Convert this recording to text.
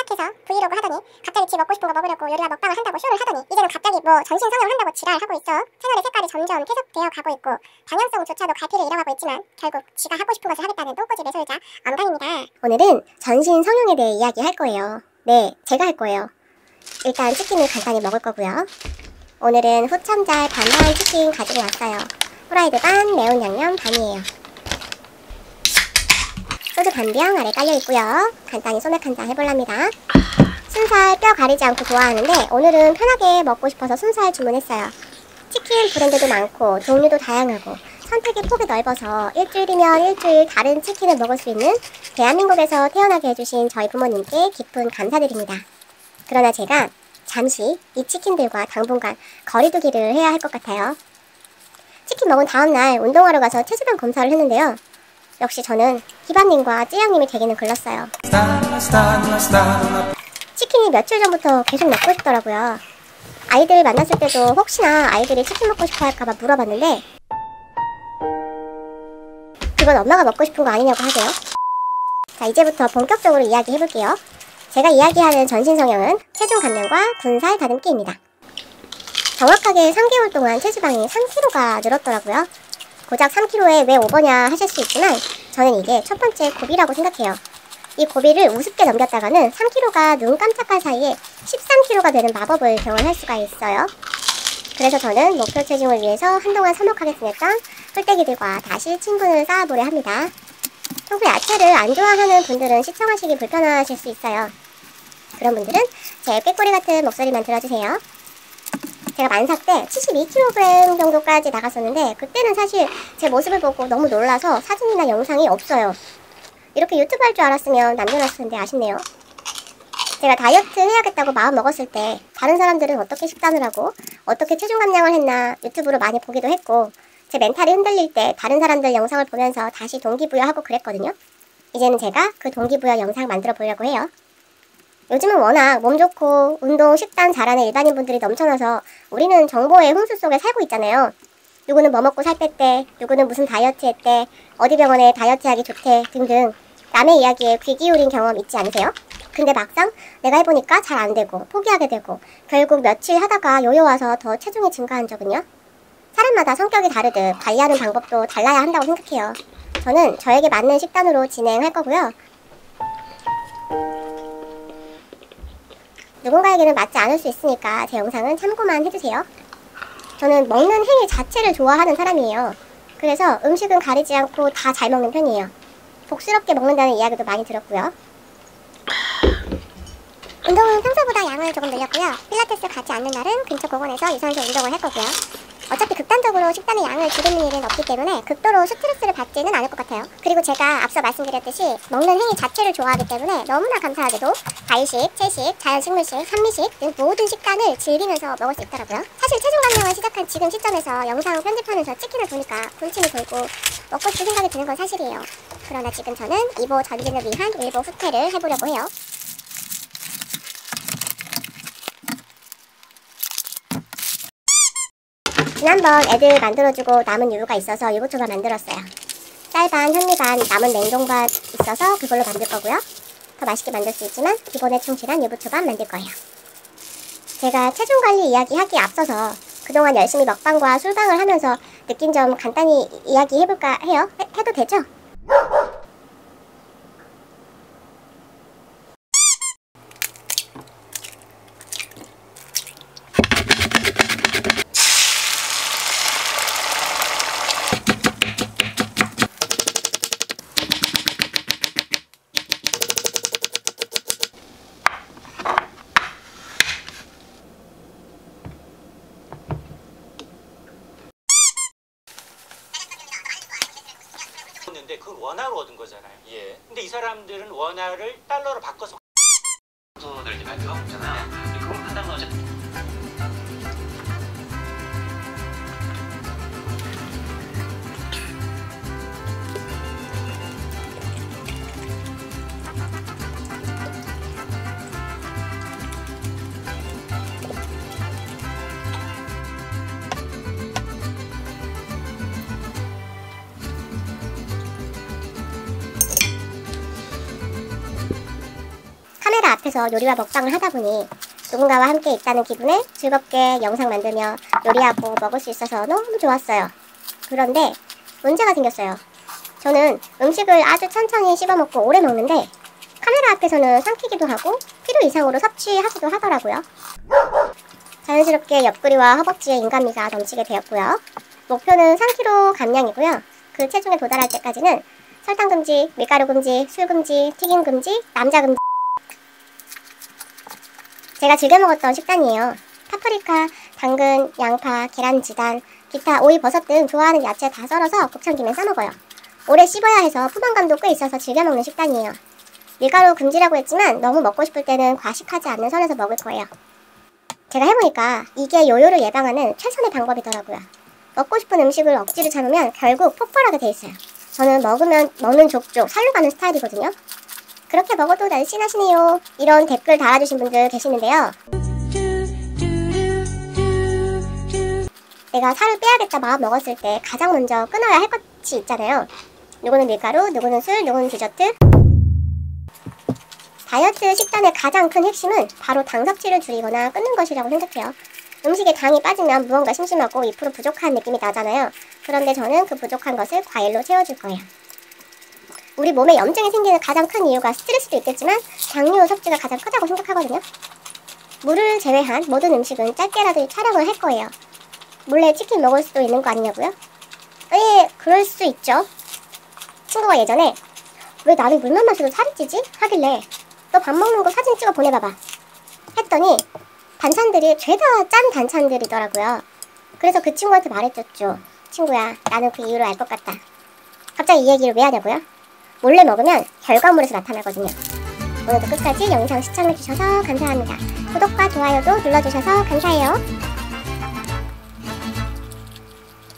시작해서 브이로그 하더니 갑자기 지 먹고 싶은 거 먹으려고 요리와 먹방을 한다고 쇼를 하더니 이제는 갑자기 뭐 전신 성형 한다고 지랄하고 있어. 채널의 색깔이 점점 퇴색되어 가고 있고 방향성조차도 갈피를 잃어가고 있지만 결국 지가 하고 싶은 것을 하겠다는 똥꼬지 매설자 엄간입니다. 오늘은 전신 성형에 대해 이야기할 거예요. 네, 제가 할 거예요. 일단 치킨을 간단히 먹을 거고요. 오늘은 후첨잘 반반 치킨 가지고 왔어요. 후라이드 반, 매운 양념 반이에요. 소주 반병 아래 깔려있고요. 간단히 소맥 한잔 해볼랍니다. 순살 뼈 가리지 않고 좋아하는데 오늘은 편하게 먹고 싶어서 순살 주문했어요. 치킨 브랜드도 많고 종류도 다양하고 선택의 폭이 넓어서 일주일이면 일주일 다른 치킨을 먹을 수 있는 대한민국에서 태어나게 해주신 저희 부모님께 깊은 감사드립니다. 그러나 제가 잠시 이 치킨들과 당분간 거리두기를 해야 할 것 같아요. 치킨 먹은 다음날 운동하러 가서 체지방 검사를 했는데요. 역시 저는 희반님과 찌양님이 되기는 글렀어요. 치킨이 며칠 전부터 계속 먹고 싶더라고요. 아이들 만났을 때도 혹시나 아이들이 치킨 먹고 싶어 할까봐 물어봤는데 그건 엄마가 먹고 싶은 거 아니냐고 하세요. 자, 이제부터 본격적으로 이야기해볼게요. 제가 이야기하는 전신성형은 체중 감량과 군살 다듬기입니다. 정확하게 3개월 동안 체지방이 3kg가 늘었더라고요. 고작 3kg에 왜 오버냐 하실 수 있지만 저는 이게 첫 번째 고비라고 생각해요. 이 고비를 우습게 넘겼다가는 3kg가 눈 깜짝할 사이에 13kg가 되는 마법을 경험할 수가 있어요. 그래서 저는 목표 체중을 위해서 한동안 서먹하게 지냈던 풀떼기들과 다시 친분을 쌓아보려 합니다. 평소에 야채를 안 좋아하는 분들은 시청하시기 불편하실 수 있어요. 그런 분들은 제 꾀꼬리 같은 목소리만 들어주세요. 제가 만삭 때 72kg 정도까지 나갔었는데 그때는 사실 제 모습을 보고 너무 놀라서 사진이나 영상이 없어요. 이렇게 유튜브 할 줄 알았으면 남겨놨을 텐데 아쉽네요. 제가 다이어트 해야겠다고 마음 먹었을 때 다른 사람들은 어떻게 식단을 하고 어떻게 체중 감량을 했나 유튜브로 많이 보기도 했고 제 멘탈이 흔들릴 때 다른 사람들 영상을 보면서 다시 동기부여하고 그랬거든요. 이제는 제가 그 동기부여 영상 만들어 보려고 해요. 요즘은 워낙 몸 좋고 운동, 식단 잘하는 일반인 분들이 넘쳐나서 우리는 정보의 홍수 속에 살고 있잖아요. 누구는 뭐 먹고 살 뺐대, 누구는 무슨 다이어트 했대, 어디 병원에 다이어트 하기 좋대 등등 남의 이야기에 귀 기울인 경험 있지 않으세요? 근데 막상 내가 해보니까 잘 안 되고 포기하게 되고 결국 며칠 하다가 요요 와서 더 체중이 증가한 적은요? 사람마다 성격이 다르듯 관리하는 방법도 달라야 한다고 생각해요. 저는 저에게 맞는 식단으로 진행할 거고요. 누군가에게는 맞지 않을 수 있으니까 제 영상은 참고만 해주세요. 저는 먹는 행위 자체를 좋아하는 사람이에요. 그래서 음식은 가리지 않고 다 잘 먹는 편이에요. 복스럽게 먹는다는 이야기도 많이 들었고요. 운동은 평소보다 양을 조금 늘렸고요. 필라테스 가지 않는 날은 근처 공원에서 유산소 운동을 할 거고요. 어차피 극단적으로 식단의 양을 줄이는 일은 없기 때문에 극도로 스트레스를 받지는 않을 것 같아요. 그리고 제가 앞서 말씀드렸듯이 먹는 행위 자체를 좋아하기 때문에 너무나 감사하게도 과일식, 채식, 자연식물식, 산미식 등 모든 식단을 즐기면서 먹을 수 있더라고요. 사실 체중 감량을 시작한 지금 시점에서 영상 편집하면서 치킨을 보니까 군침이 돌고 먹고 싶은 생각이 드는 건 사실이에요. 그러나 지금 저는 이보 전진을 위한 일보 후퇴를 해보려고 해요. 지난번 애들 만들어주고 남은 유부가 있어서 유부초밥 만들었어요. 쌀 반, 현미 반, 남은 냉동 반 있어서 그걸로 만들 거고요. 더 맛있게 만들 수 있지만 기본에 충실한 유부초밥 만들 거예요. 제가 체중관리 이야기하기에 앞서서 그동안 열심히 먹방과 술방을 하면서 느낀 점 간단히 이야기해볼까 해요. 해도 되죠? 근데 그건 원화로 얻은 거잖아요. 예. 근데 이 사람들은 원화를 달러로 바꿔서 들 이제 발표하고 있잖아요. 근데 그걸 판단은 어쨌든 카메라 앞에서 집에서 요리와 먹방을 하다 보니 누군가와 함께 있다는 기분에 즐겁게 영상 만들며 요리하고 먹을 수 있어서 너무 좋았어요. 그런데 문제가 생겼어요. 저는 음식을 아주 천천히 씹어먹고 오래 먹는데 카메라 앞에서는 삼키기도 하고 필요 이상으로 섭취하기도 하더라고요. 자연스럽게 옆구리와 허벅지에 인간미가 넘치게 되었고요. 목표는 3kg 감량이고요. 그 체중에 도달할 때까지는 설탕 금지, 밀가루 금지, 술 금지, 튀김 금지, 남자 금지. 제가 즐겨 먹었던 식단이에요. 파프리카, 당근, 양파, 계란 지단, 기타 오이, 버섯 등 좋아하는 야채 다 썰어서 곱창김에 싸먹어요. 오래 씹어야 해서 포만감도 꽤 있어서 즐겨 먹는 식단이에요. 밀가루 금지라고 했지만 너무 먹고 싶을 때는 과식하지 않는 선에서 먹을 거예요. 제가 해보니까 이게 요요를 예방하는 최선의 방법이더라고요. 먹고 싶은 음식을 억지로 참으면 결국 폭발하게 돼 있어요. 저는 먹으면 먹는 족족 살로 가는 스타일이거든요. 그렇게 먹어도 날씬하시네요. 이런 댓글 달아주신 분들 계시는데요. 내가 살을 빼야겠다 마음 먹었을 때 가장 먼저 끊어야 할 것이 있잖아요. 누구는 밀가루, 누구는 술, 누구는 디저트. 다이어트 식단의 가장 큰 핵심은 바로 당 섭취를 줄이거나 끊는 것이라고 생각해요. 음식에 당이 빠지면 무언가 심심하고 2% 부족한 느낌이 나잖아요. 그런데 저는 그 부족한 것을 과일로 채워줄 거예요. 우리 몸에 염증이 생기는 가장 큰 이유가 스트레스도 있겠지만 당류 섭취가 가장 크다고 생각하거든요. 물을 제외한 모든 음식은 짧게라도 촬영을 할 거예요. 몰래 치킨 먹을 수도 있는 거 아니냐고요? 예, 그럴 수 있죠. 친구가 예전에 왜 나는 물만 마셔도 살이 찌지? 하길래 너 밥 먹는 거 사진 찍어 보내봐봐 했더니 반찬들이 죄다 짠 반찬들이더라고요. 그래서 그 친구한테 말했었죠. 친구야, 나는 그 이유를 알 것 같다. 갑자기 이 얘기를 왜 하냐고요? 몰래 먹으면 결과물에서 나타나거든요. 오늘도 끝까지 영상 시청해주셔서 감사합니다. 구독과 좋아요도 눌러주셔서 감사해요.